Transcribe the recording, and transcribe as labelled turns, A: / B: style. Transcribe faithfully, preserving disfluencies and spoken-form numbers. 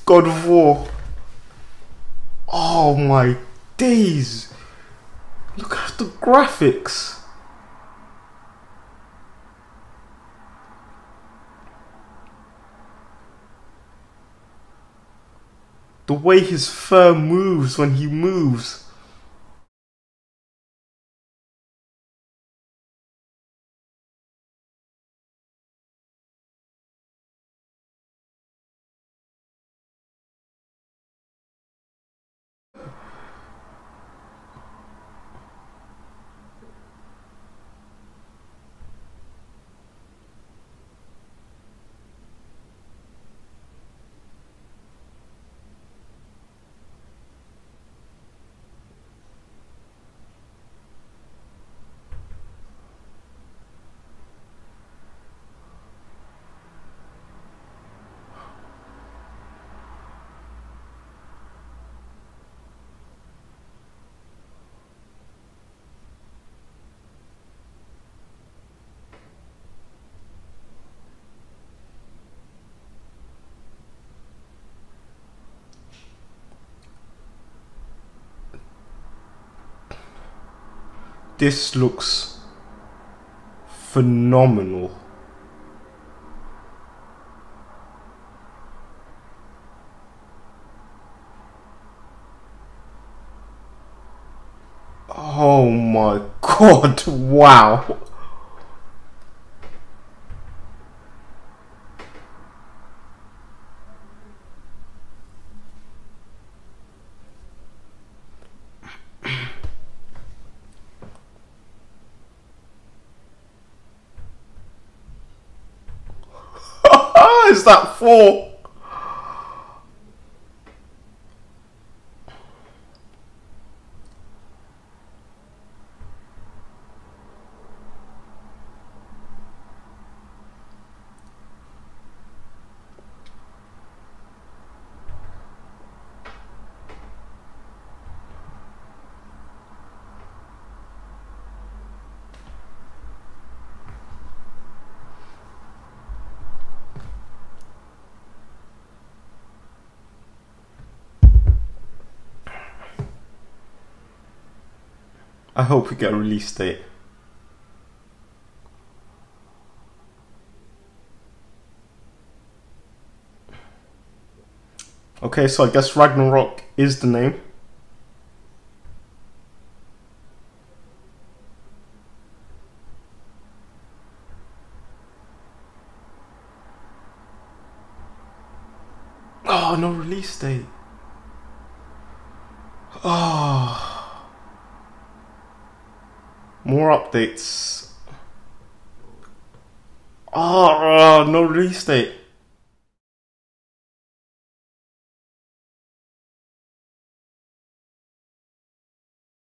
A: God of War. Oh my days. Look at the graphics. The way his fur moves when he moves. This looks phenomenal. Oh my god, wow. Is that for? I hope we get a release date. Okay, so I guess Ragnarok is the name. Oh, no release date. Oh. More updates. Oh, no release date.